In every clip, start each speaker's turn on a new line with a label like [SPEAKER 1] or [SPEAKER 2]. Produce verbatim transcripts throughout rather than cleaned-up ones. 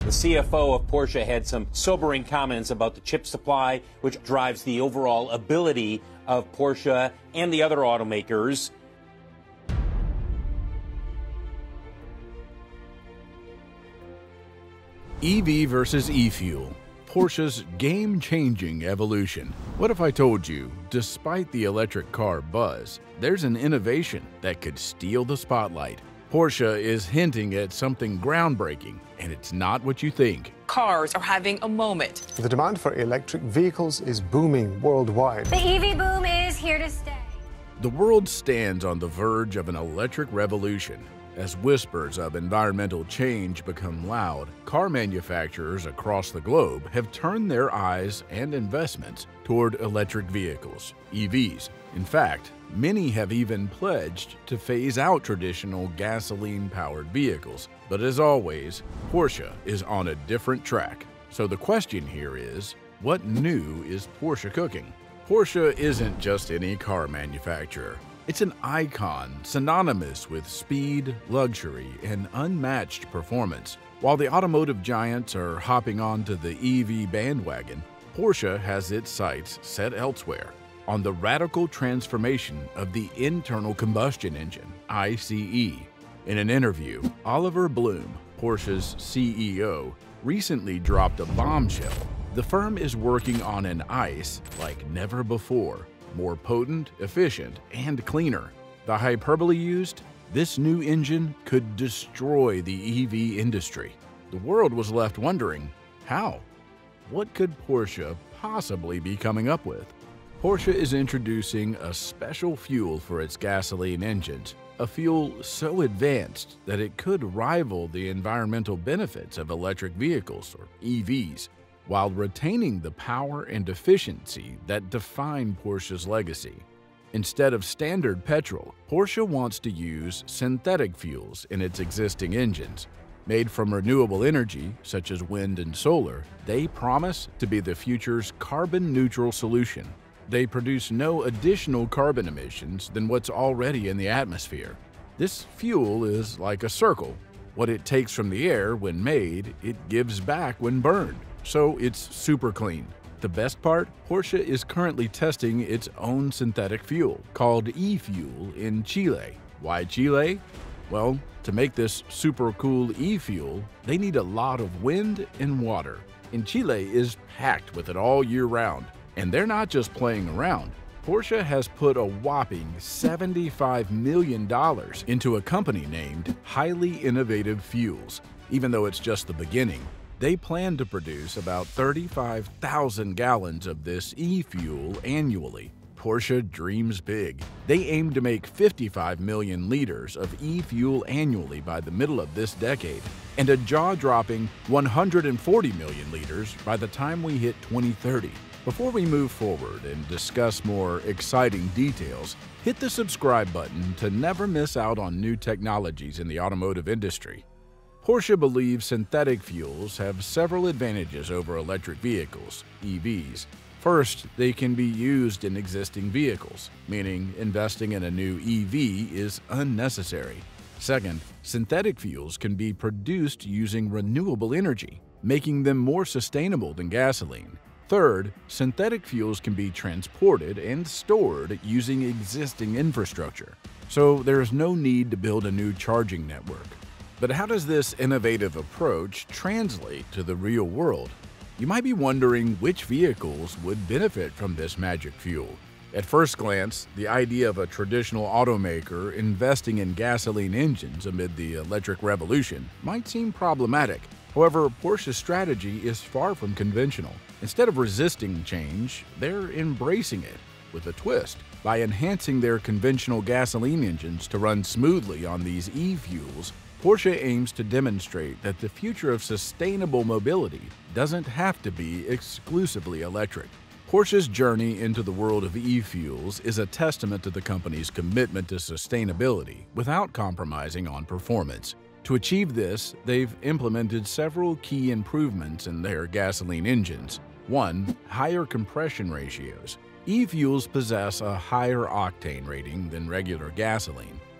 [SPEAKER 1] The C F O of Porsche had some sobering comments about the chip supply, which drives the overall ability of Porsche and the other automakers.
[SPEAKER 2] E V versus e-fuel, Porsche's game-changing evolution. What if I told you, despite the electric car buzz, there's an innovation that could steal the spotlight? Porsche is hinting at something groundbreaking, and it's not what you think.
[SPEAKER 3] Cars are having a moment.
[SPEAKER 4] The demand for electric vehicles is booming worldwide.
[SPEAKER 5] The E V boom is here to stay.
[SPEAKER 2] The world stands on the verge of an electric revolution. As whispers of environmental change become loud, car manufacturers across the globe have turned their eyes and investments toward electric vehicles, E Vs. In fact, many have even pledged to phase out traditional gasoline-powered vehicles. But as always, Porsche is on a different track. So the question here is, what new is Porsche cooking? Porsche isn't just any car manufacturer. It's an icon synonymous with speed, luxury, and unmatched performance. While the automotive giants are hopping onto the E V bandwagon, Porsche has its sights set elsewhere, on the radical transformation of the internal combustion engine, I C E. In an interview, Oliver Blume, Porsche's C E O, recently dropped a bombshell. The firm is working on an ICE like never before. More potent, efficient, and cleaner. The hyperbole used? This new engine could destroy the E V industry. The world was left wondering, how? What could Porsche possibly be coming up with? Porsche is introducing a special fuel for its gasoline engines, a fuel so advanced that it could rival the environmental benefits of electric vehicles, or E Vs, while retaining the power and efficiency that define Porsche's legacy. Instead of standard petrol, Porsche wants to use synthetic fuels in its existing engines. Made from renewable energy, such as wind and solar, they promise to be the future's carbon-neutral solution. They produce no additional carbon emissions than what's already in the atmosphere. This fuel is like a circle. What it takes from the air when made, it gives back when burned. So it's super clean. The best part? Porsche is currently testing its own synthetic fuel, called e-fuel, in Chile. Why Chile? Well, to make this super cool e-fuel, they need a lot of wind and water. And Chile is packed with it all year round. And they're not just playing around. Porsche has put a whopping seventy-five million dollars into a company named Highly Innovative Fuels. Even though it's just the beginning, they plan to produce about thirty-five thousand gallons of this e-fuel annually. Porsche dreams big. They aim to make fifty-five million liters of e-fuel annually by the middle of this decade, and a jaw-dropping one hundred forty million liters by the time we hit twenty thirty. Before we move forward and discuss more exciting details, hit the subscribe button to never miss out on new technologies in the automotive industry. Porsche believes synthetic fuels have several advantages over electric vehicles, E Vs. First, they can be used in existing vehicles, meaning investing in a new E V is unnecessary. Second, synthetic fuels can be produced using renewable energy, making them more sustainable than gasoline. Third, synthetic fuels can be transported and stored using existing infrastructure, so there is no need to build a new charging network. But how does this innovative approach translate to the real world? You might be wondering which vehicles would benefit from this magic fuel. At first glance, the idea of a traditional automaker investing in gasoline engines amid the electric revolution might seem problematic. However, Porsche's strategy is far from conventional. Instead of resisting change, they're embracing it with a twist. By enhancing their conventional gasoline engines to run smoothly on these e-fuels, Porsche aims to demonstrate that the future of sustainable mobility doesn't have to be exclusively electric. Porsche's journey into the world of e-fuels is a testament to the company's commitment to sustainability without compromising on performance. To achieve this, they've implemented several key improvements in their gasoline engines. One, higher compression ratios. E-fuels possess a higher octane rating than regular gasoline.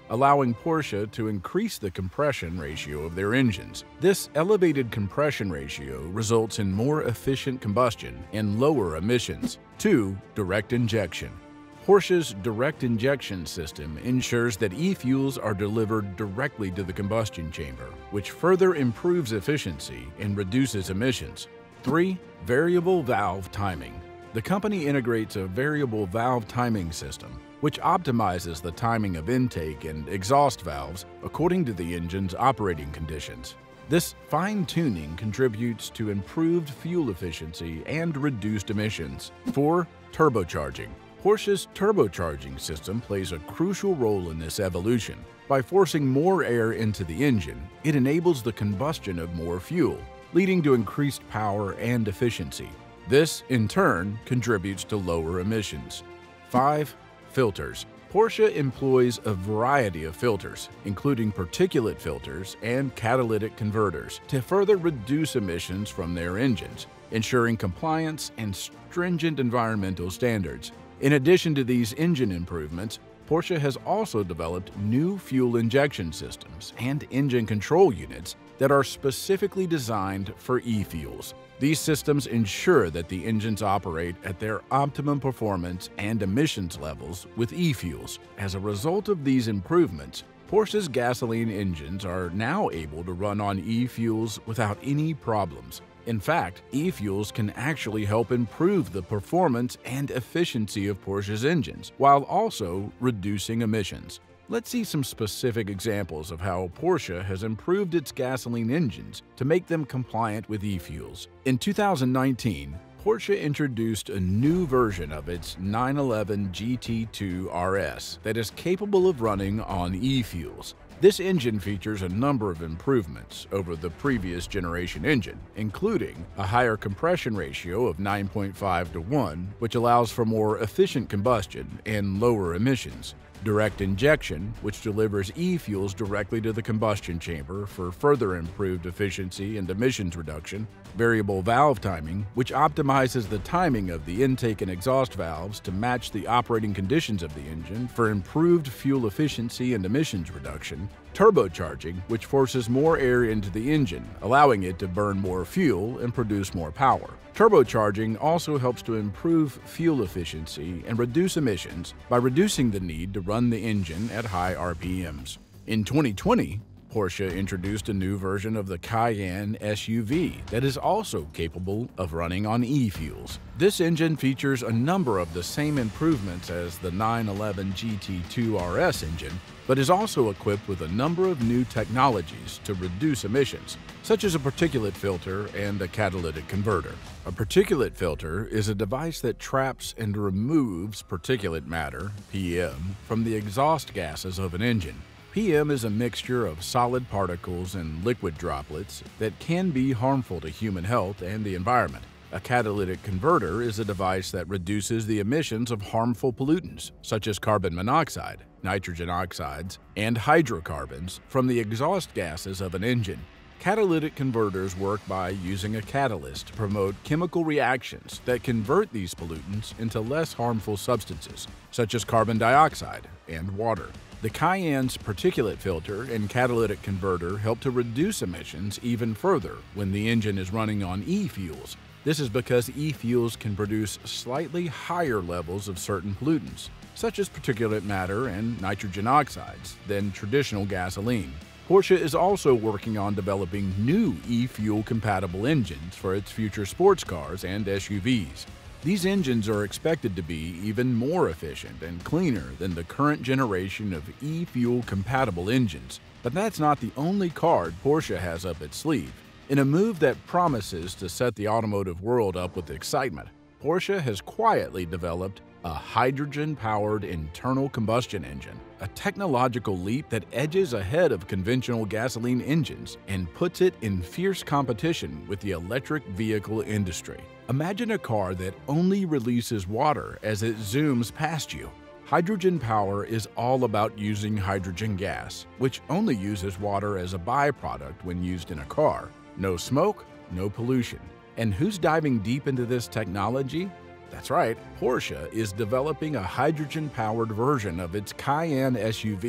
[SPEAKER 2] allowing Porsche to increase the compression ratio of their engines. This elevated compression ratio results in more efficient combustion and lower emissions. two. Direct injection. Porsche's direct injection system ensures that e-fuels are delivered directly to the combustion chamber, which further improves efficiency and reduces emissions. three. Variable valve timing. The company integrates a variable valve timing system, which optimizes the timing of intake and exhaust valves according to the engine's operating conditions. This fine-tuning contributes to improved fuel efficiency and reduced emissions. four. Turbocharging. Porsche's turbocharging system plays a crucial role in this evolution. By forcing more air into the engine, it enables the combustion of more fuel, leading to increased power and efficiency. This, in turn, contributes to lower emissions. five. Filters. Porsche employs a variety of filters, including particulate filters and catalytic converters, to further reduce emissions from their engines, ensuring compliance and stringent environmental standards. In addition to these engine improvements, Porsche has also developed new fuel injection systems and engine control units that are specifically designed for e-fuels. These systems ensure that the engines operate at their optimum performance and emissions levels with e-fuels. As a result of these improvements, Porsche's gasoline engines are now able to run on e-fuels without any problems. In fact, e-fuels can actually help improve the performance and efficiency of Porsche's engines, while also reducing emissions. Let's see some specific examples of how Porsche has improved its gasoline engines to make them compliant with e-fuels. In two thousand nineteen, Porsche introduced a new version of its nine eleven G T two R S that is capable of running on e-fuels. This engine features a number of improvements over the previous generation engine, including a higher compression ratio of nine point five to one, which allows for more efficient combustion and lower emissions, direct injection, which delivers e-fuels directly to the combustion chamber for further improved efficiency and emissions reduction, variable valve timing, which optimizes the timing of the intake and exhaust valves to match the operating conditions of the engine for improved fuel efficiency and emissions reduction, turbocharging, which forces more air into the engine, allowing it to burn more fuel and produce more power. Turbocharging also helps to improve fuel efficiency and reduce emissions by reducing the need to run the engine at high R P Ms. In twenty twenty, Porsche introduced a new version of the Cayenne S U V that is also capable of running on e-fuels. This engine features a number of the same improvements as the nine eleven G T two R S engine, but is also equipped with a number of new technologies to reduce emissions, such as a particulate filter and a catalytic converter. A particulate filter is a device that traps and removes particulate matter, P M, from the exhaust gases of an engine. P M is a mixture of solid particles and liquid droplets that can be harmful to human health and the environment. A catalytic converter is a device that reduces the emissions of harmful pollutants, such as carbon monoxide, nitrogen oxides, and hydrocarbons from the exhaust gases of an engine. Catalytic converters work by using a catalyst to promote chemical reactions that convert these pollutants into less harmful substances, such as carbon dioxide and water. The Cayenne's particulate filter and catalytic converter help to reduce emissions even further when the engine is running on e-fuels. This is because e-fuels can produce slightly higher levels of certain pollutants, such as particulate matter and nitrogen oxides, than traditional gasoline. Porsche is also working on developing new e-fuel compatible engines for its future sports cars and S U Vs. These engines are expected to be even more efficient and cleaner than the current generation of e-fuel compatible engines. But that's not the only card Porsche has up its sleeve. In a move that promises to set the automotive world up with excitement, Porsche has quietly developed a hydrogen-powered internal combustion engine, a technological leap that edges ahead of conventional gasoline engines and puts it in fierce competition with the electric vehicle industry. Imagine a car that only releases water as it zooms past you. Hydrogen power is all about using hydrogen gas, which only uses water as a byproduct when used in a car. No smoke, no pollution. And who's diving deep into this technology? That's right, Porsche is developing a hydrogen-powered version of its Cayenne S U V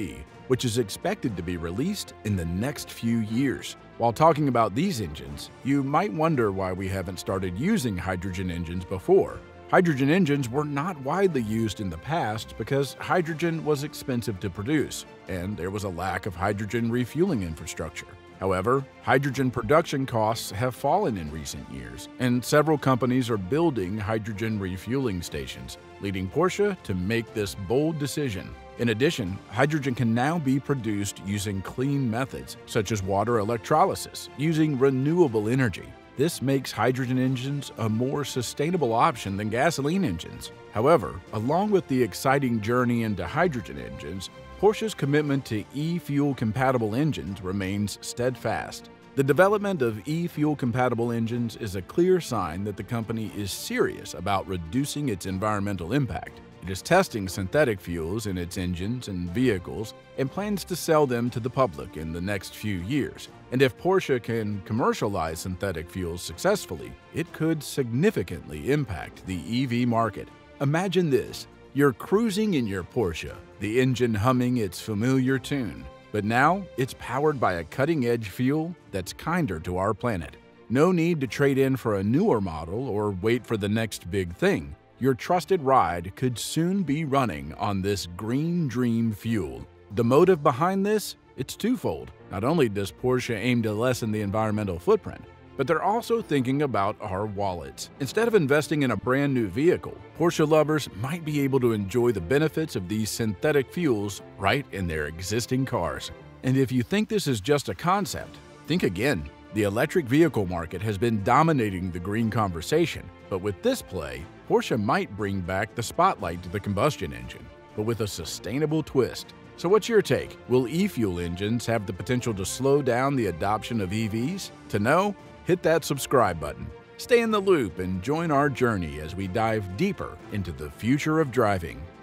[SPEAKER 2] which is expected to be released in the next few years. While talking about these engines, you might wonder why we haven't started using hydrogen engines before. Hydrogen engines were not widely used in the past because hydrogen was expensive to produce, and there was a lack of hydrogen refueling infrastructure. However, hydrogen production costs have fallen in recent years, and several companies are building hydrogen refueling stations, leading Porsche to make this bold decision. In addition, hydrogen can now be produced using clean methods, such as water electrolysis, using renewable energy. This makes hydrogen engines a more sustainable option than gasoline engines. However, along with the exciting journey into hydrogen engines, Porsche's commitment to e-fuel compatible engines remains steadfast. The development of e-fuel compatible engines is a clear sign that the company is serious about reducing its environmental impact. It is testing synthetic fuels in its engines and vehicles and plans to sell them to the public in the next few years. And if Porsche can commercialize synthetic fuels successfully, it could significantly impact the E V market. Imagine this. You're cruising in your Porsche, the engine humming its familiar tune. But now, it's powered by a cutting-edge fuel that's kinder to our planet. No need to trade in for a newer model or wait for the next big thing. Your trusted ride could soon be running on this green dream fuel. The motive behind this? It's twofold. Not only does Porsche aim to lessen the environmental footprint, but they're also thinking about our wallets. Instead of investing in a brand new vehicle, Porsche lovers might be able to enjoy the benefits of these synthetic fuels right in their existing cars. And if you think this is just a concept, think again. The electric vehicle market has been dominating the green conversation, but with this play, Porsche might bring back the spotlight to the combustion engine, but with a sustainable twist. So what's your take? Will e-fuel engines have the potential to slow down the adoption of E Vs? To know, hit that subscribe button. Stay in the loop and join our journey as we dive deeper into the future of driving.